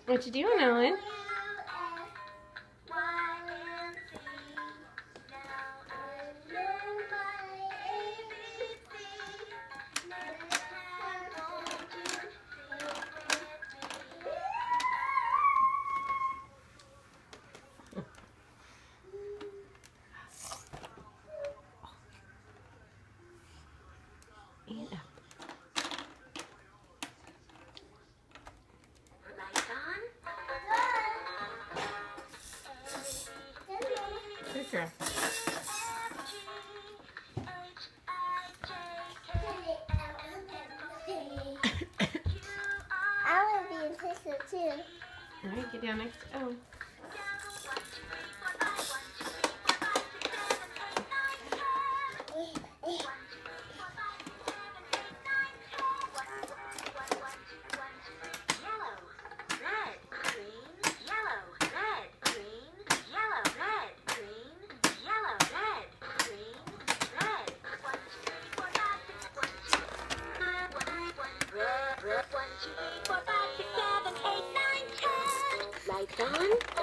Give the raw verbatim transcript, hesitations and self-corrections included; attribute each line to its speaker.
Speaker 1: What you doing, Ellen? And up. Good girl.
Speaker 2: I want to be in picture too.
Speaker 1: All right, get down next to O.
Speaker 3: Lights on.